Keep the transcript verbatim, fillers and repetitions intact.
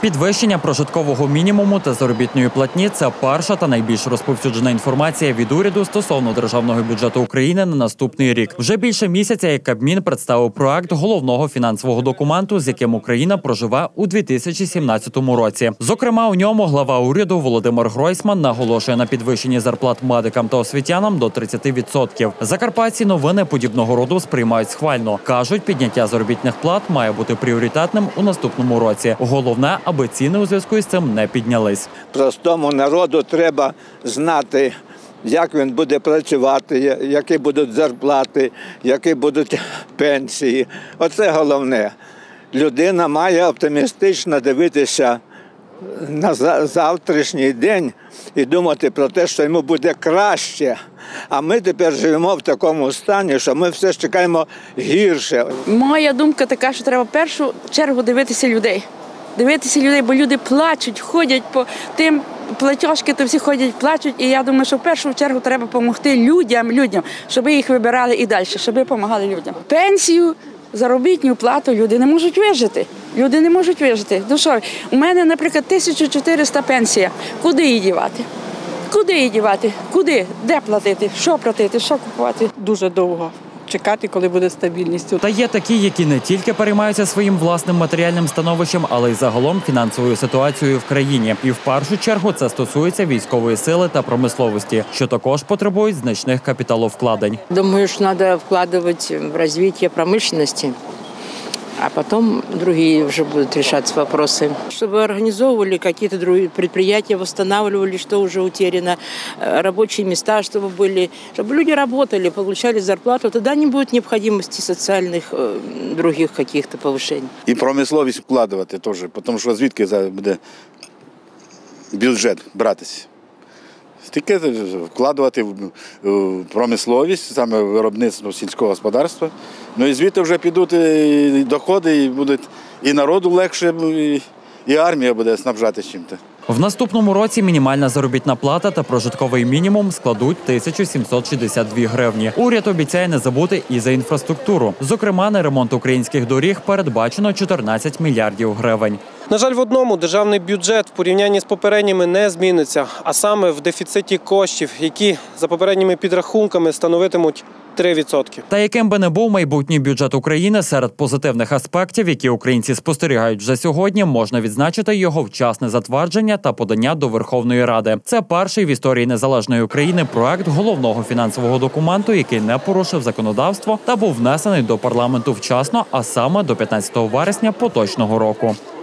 Підвищення прожиткового мінімуму та заробітної платні – це перша та найбільш розповсюджена інформація від уряду стосовно державного бюджету України на наступний рік. Вже більше місяця, як Кабмін представив проект головного фінансового документу, з яким Україна проживе у дві тисячі сімнадцятому році. Зокрема, у ньому глава уряду Володимир Гройсман наголошує на підвищенні зарплат медикам та освітянам до тридцяти відсотків. Закарпатці новини подібного роду сприймають схвально. Кажуть, підняття заробітних плат має бути пріоритетним у наступному році. Головне, аби ціни у зв'язку з цим не піднялись. Простому народу треба знати, як він буде працювати, які будуть зарплати, які будуть пенсії. Оце головне. Людина має оптимістично дивитися на завтрашній день і думати про те, що йому буде краще. А ми тепер живемо в такому стані, що ми все ж чекаємо гірше. Моя думка така, що треба в першу чергу дивитися людей. Дивитися людей, бо люди плачуть, ходять по тим платіжки, то всі ходять, плачуть. І я думаю, що в першу чергу треба допомогти людям, людям, щоб їх вибирали і далі, щоб допомагали людям. Пенсію, заробітну плату люди не можуть вижити. Люди не можуть вижити. Ну що, у мене, наприклад, тисяча чотириста пенсія. Куди її дівати? Куди її дівати? Куди? Де платити? Що платити? Що купувати? Дуже довго чекати, коли буде стабільність. Та є такі, які не тільки переймаються своїм власним матеріальним становищем, але й загалом фінансовою ситуацією в країні. І в першу чергу це стосується військової сили та промисловості, що також потребують значних капіталовкладень. Думаю, що треба вкладати в розвиток промисловості. А потом другие уже будут решаться вопросы. Чтобы организовывали какие-то другие предприятия, восстанавливали, что уже утеряно, рабочие места, чтобы были, чтобы люди работали, получали зарплату, тогда не будет необходимости социальных других каких-то повышений. І промисловість вкладувати теж, тому що звідки буде бюджет братися. Тільки вкладувати в промисловість, саме виробництво сільського господарства. Ну і звідти вже підуть і доходи, і будуть і народу легше, і, і армія буде снабжати чим-то. В наступному році мінімальна заробітна плата та прожитковий мінімум складуть тисячу сімсот шістдесят дві гривні. Уряд обіцяє не забути і за інфраструктуру. Зокрема, на ремонт українських доріг передбачено чотирнадцять мільярдів гривень. На жаль, в одному державний бюджет в порівнянні з попередніми не зміниться, а саме в дефіциті коштів, які за попередніми підрахунками становитимуть три відсотки. Та яким би не був майбутній бюджет України, серед позитивних аспектів, які українці спостерігають вже сьогодні, можна відзначити його вчасне затвердження та подання до Верховної Ради. Це перший в історії незалежної України проект головного фінансового документу, який не порушив законодавство та був внесений до парламенту вчасно, а саме до п'ятнадцятого вересня поточного року.